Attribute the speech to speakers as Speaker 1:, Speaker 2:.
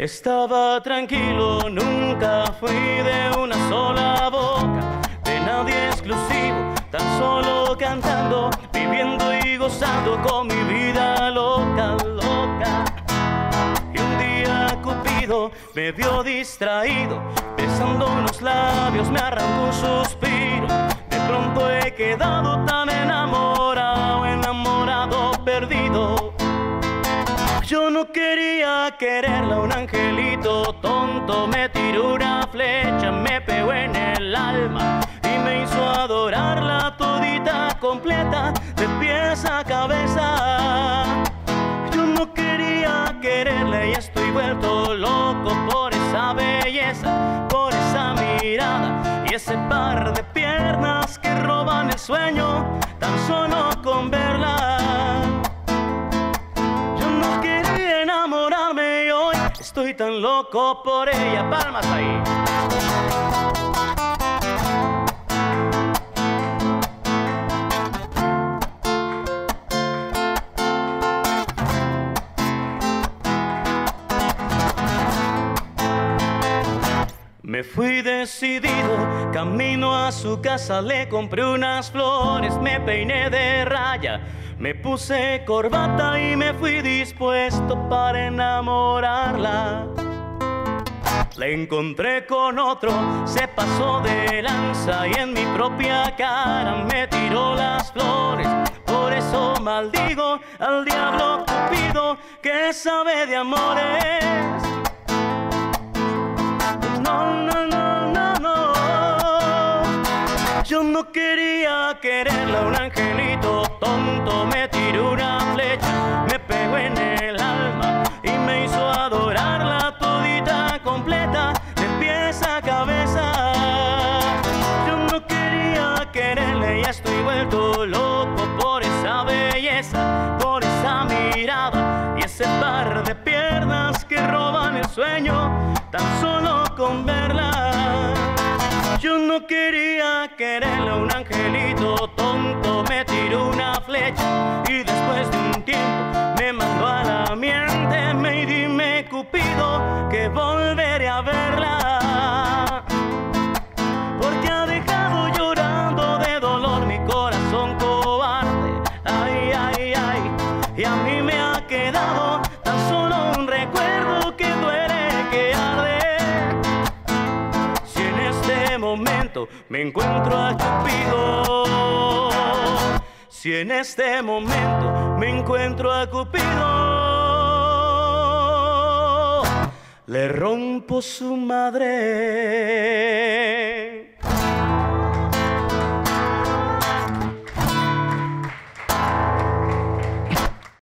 Speaker 1: Estaba tranquilo, nunca fui de una sola boca, de nadie exclusivo, tan solo cantando, viviendo y gozando con mi vida loca, loca. Y un día Cupido me vio distraído, besando unos labios me arrancó un suspiro. De pronto he quedado tan enamorado, enamorado, perdido. Yo no quería quererla, un angelito tonto me tiró una flecha, me pegó en el alma y me hizo adorarla todita completa, de pies a cabeza. Yo no quería quererla y estoy vuelto loco por esa belleza, por esa mirada y ese par de piernas que roban el sueño tan solo con verla. Enamorarme y hoy estoy tan loco por ella. Palmas ahí. Me fui decidido, camino a su casa, le compré unas flores, me peiné de raya, me puse corbata y me fui dispuesto para enamorarla. La encontré con otro, se pasó de lanza y en mi propia cara me tiró las flores. Por eso maldigo al diablo Cupido que sabe de amores. Yo no quería quererla, un angelito tonto me tiró una flecha, me pegó en el alma y me hizo adorarla todita completa, de pies a cabeza. Yo no quería quererla y estoy vuelto loco por esa belleza, por esa mirada y ese par de piernas que roban el sueño tan solo con verla. Yo no quería quererla, un angelito tonto me tiró una flecha y después de un tiempo me mandó a la miente. Y dime Cupido que volveré a verla, porque ha dejado llorando de dolor mi corazón cobarde. Ay, ay, ay, y a mí me ha quedado tan solo un recuerdo que duele, que arde. Momento me encuentro a Cupido, si en este momento me encuentro a Cupido, le rompo su madre.